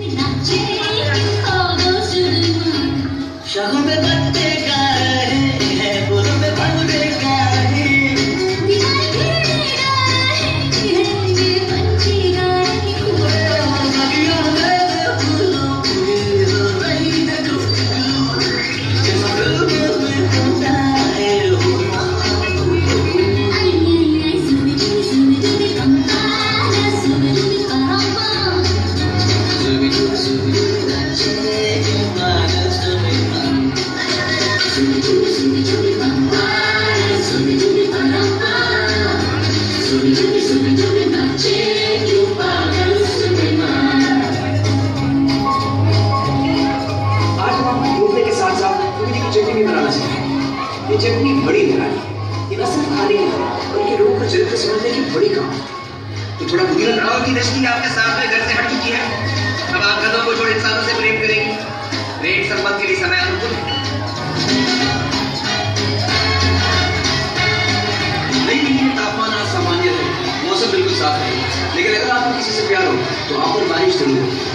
शगुन में पत्ते गा रहे हैं, फूलों में भंवरे गा रहे हैं, ये पंछी गा रहे हैं। बगियों में फूलों की हो रही है गुफ्तगू, जिस गुफ्तगू में होता है हुआ। सुबह सुबह पंपारा, सुबह सुबह पंपा, सुबह सुबह नाचे मानस में। ये चटनी बड़ी निराली, ये न सिर्फ खाने की है बल्कि लोगों को चरित्र समझने की बड़ी काम। तो थोड़ा बुद्धि लगाओ कि दृष्टि आपके साथ में घर से हट चुकी है। अब आप गधों को छोड़ इंसानों से प्रेम करेंगी। प्रेम संबंध के लिए समय अनुकूल नहीं। तापमान आज सामान्य है, मौसम बिल्कुल साफ है, लेकिन अगर आपको किसी से प्यार हो तो आप पर बारिश जरूर हो।